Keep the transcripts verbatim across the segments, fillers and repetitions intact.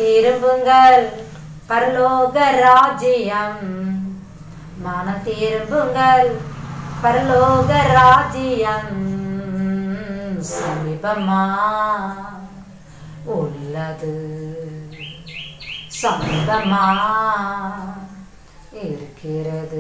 திரும்புங்கள் பரலோக ராஜ்யம், மனம் திரும்புங்கள் பரலோக ராஜ்யம் சமீபமா உள்ளது, சமீபமா இருக்கிறது.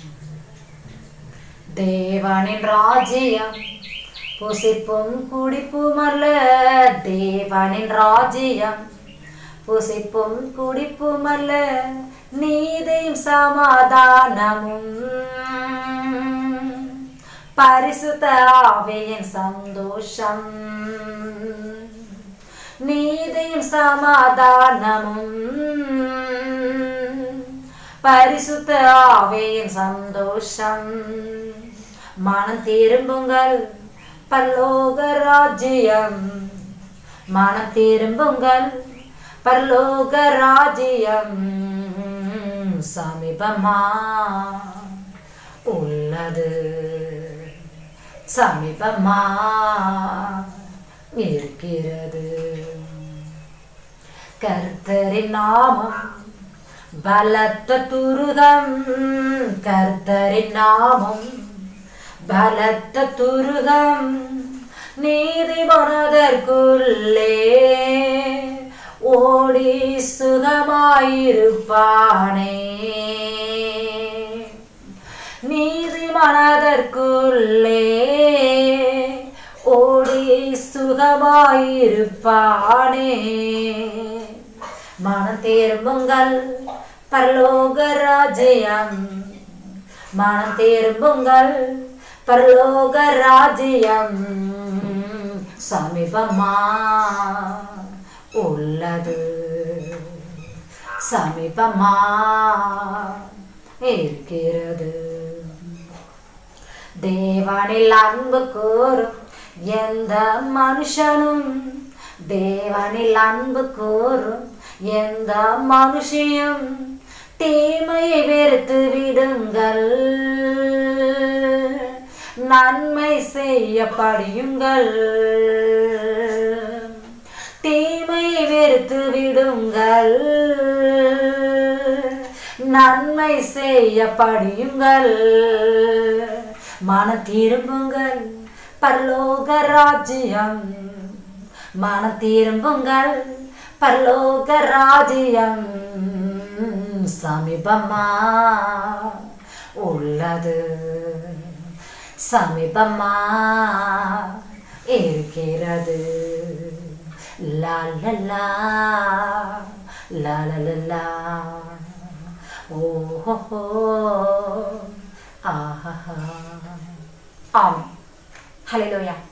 தேவனின் ராஜ்யம் புசிப்பும் குடிப்பும் அல்ல, தேவனின் ராஜ்யம் புசிப்பும் குடிப்பும் அல்ல, நீதியும் சமாதானமும் பரிசுத்த ஆவியின் சந்தோஷம், நீதியும் சமாதானமும் பரிசுத்த ஆவியின் சந்தோஷம். மனம் திரும்புங்கள் பரலோக ராஜ்யம், மனம் திரும்புங்கள் பரலோக ராஜ்யம் சமீபமா உள்ளது, சமீபமா இருக்கிறது. கர்த்தரின் நாமம் பலத்த துருகம், கர்த்தரின் நாமம் பலத்த துருகம், நீதிமானதற்குள்ளே ஓடி சுகமாயிருப்பானே, நீதிமானதற்குள்ளே ஓடி சுகமாயிருப்பானே. மனம் திரும்புங்கள் பரலோக ராஜ்யம், மனம் திரும்புங்கள் பரலோக ராஜ்யம் சமீபமா உள்ளது, சமீபமா இருக்கிறது. தேவனில் அன்பு கூறும் எந்த மனுஷனும், தேவனில் அன்பு கூறும் எந்த மனுஷியும் தீமையை வெறுத்து விடுங்கள், நன்மை செய்ய படியுங்கள், தீமையை வெறுத்து விடுங்கள், நன்மை செய்ய படியுங்கள். மனம் திரும்புங்கள் பரலோக ராஜ்யம், மனம் திரும்புங்கள் பரலோக ராஜ்யம் சமீபமா உள்ளது, சமீபமா இருக்கிறது. லா லா லா லா லா லா ஓஹோ ஆஹா. ஆம், ஹல்லேலூயா.